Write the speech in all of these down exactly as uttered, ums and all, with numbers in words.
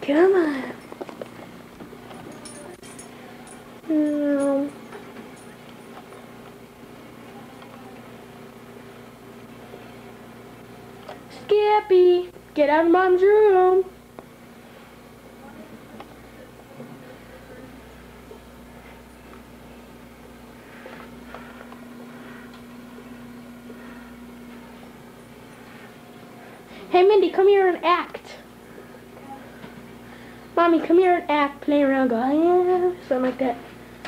Come on. No. Skippy, get out of Mom's room. Hey Mindy, come here and act. Mommy, come here and act. Play around, go, yeah, something like that.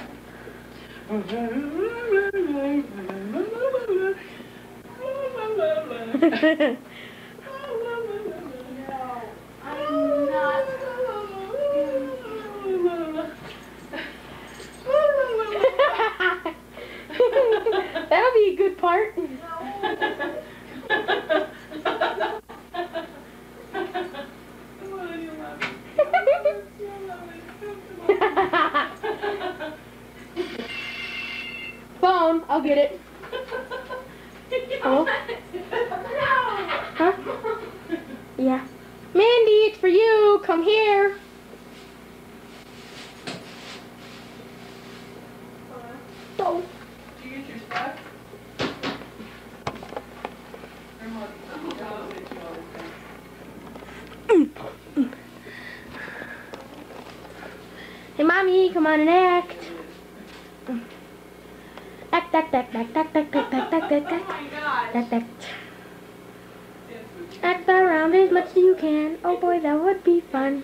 That'll be a good part. Phone, I'll get it. Oh? Huh? Yeah. Mandy, it's for you. Come here. Oh. Did you get your stuff? Hey, Mommy, come on and act. Act, act, act, act, act, act, act, act, act, act, act, act, act. Act around as much as you can. Oh boy, that would be fun.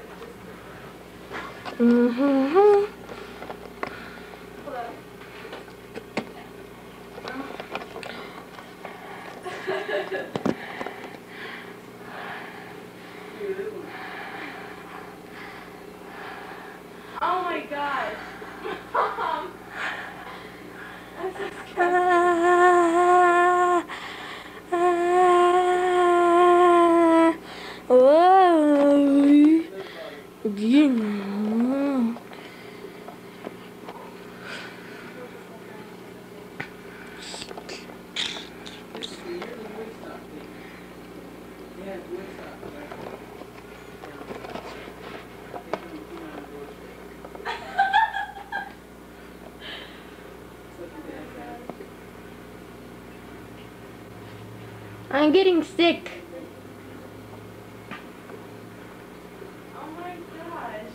Mm-hmm. Oh my gosh. Mom. Ah, ah, whoa. Yeah. I'm getting sick. Oh my gosh.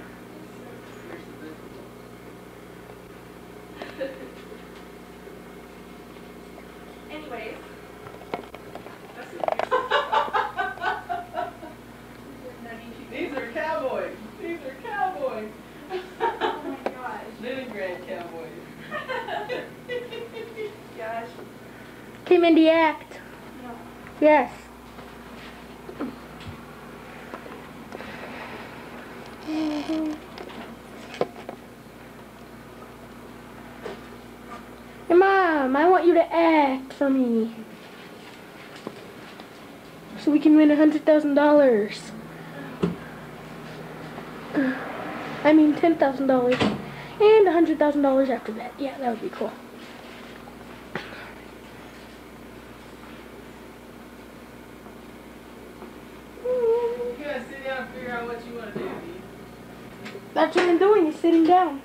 Anyways. These are cowboys. These are cowboys. Oh my gosh. Leningrad cowboys. Gosh. Okay, Mindy, act. No. Yes. Hey, Mom, I want you to act for me. So we can win a hundred thousand dollars. I mean ten thousand dollars. And a hundred thousand dollars after that. Yeah, that would be cool. You gotta sit down and figure out what you want to do. That's what I'm doing, is sitting down.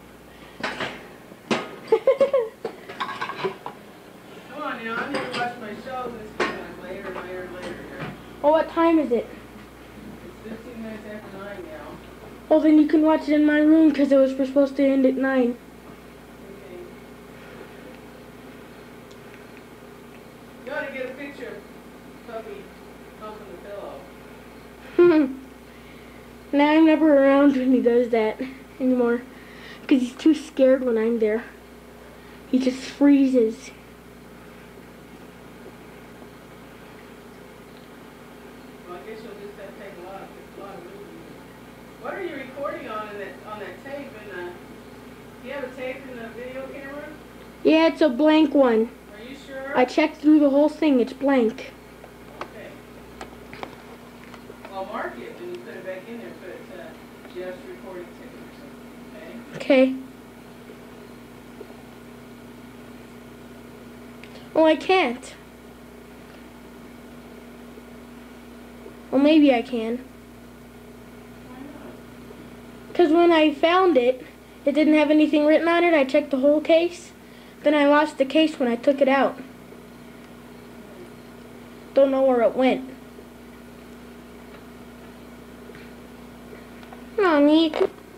Come on now, I need to watch my shows this weekend later, later, later. Well, what time is it? It's fifteen minutes after nine now. Well, then you can watch it in my room because it was supposed to end at nine. Okay. You ought to get a picture of Puppy humping the pillow. Now I'm never around when he does that anymore because he's too scared when I'm there. He just freezes. Well, I guess you'll just have to take a lot, a lot of movies. What are you recording on in that on that tape? And uh, do you have a tape in the video camera? Yeah, it's a blank one. Are you sure? I checked through the whole thing. It's blank. Okay. Well, mark it and you put it back in there. Put it uh, just recording tape or something. Okay. Okay. Oh, I can't. Well, maybe I can. Why not? Because when I found it, it didn't have anything written on it. I checked the whole case. Then I lost the case when I took it out. Don't know where it went. Oh, neat.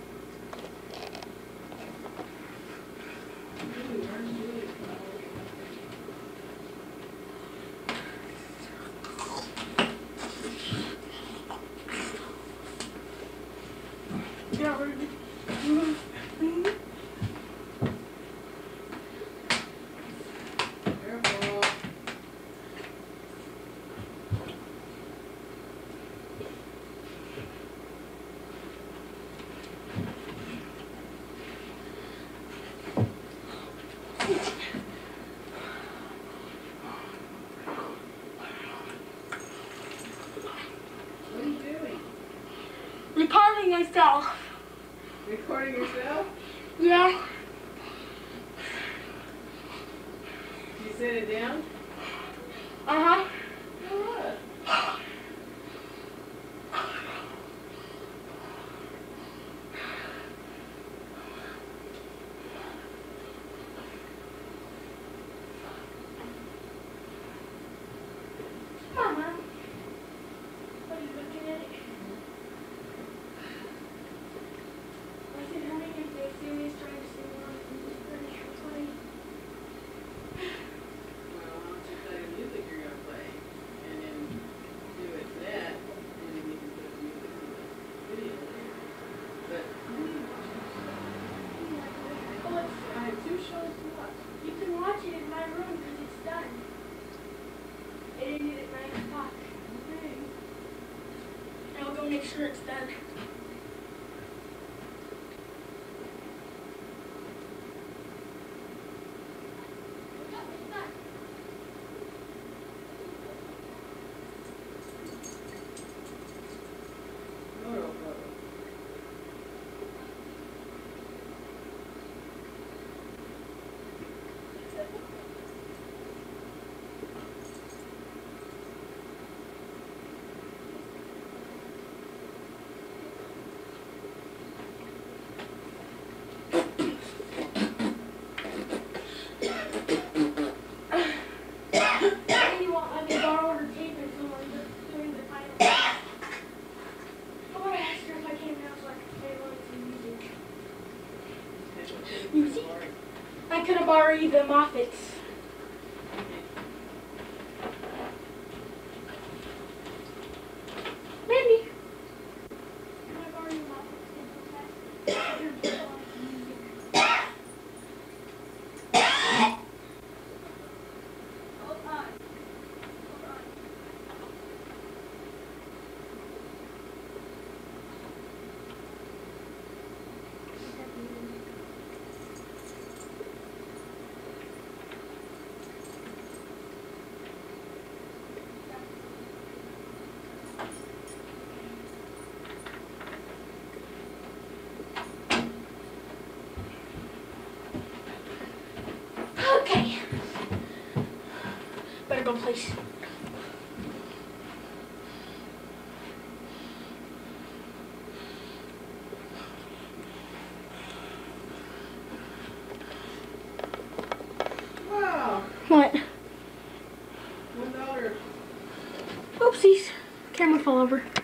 Recording myself. Recording yourself? Yeah. You set it down? Uh-huh. What? Come on, Mom. What are you looking at it? I said, how many if they see me trying to sing along and just finish for twenty? Well, why don't you play the music you're going to play, and then do it to that, and then you can put the music to the video later. But, Well, it's, I have two shows to watch. you can watch it in my room because it's done. It ended at nine o'clock. Okay. I'll go make sure it's done. Photo, photo. Maybe you won't let me borrow her tape until we're doing the final. I want to ask her if I came down so I could play along some music. Music? I could have borrowed you the Moffats. Maybe. Can I borrow your Moffats? Hold on. Hold on. Okay. Better go, please. Wow. What? One dollar. Oopsies. Camera fell over.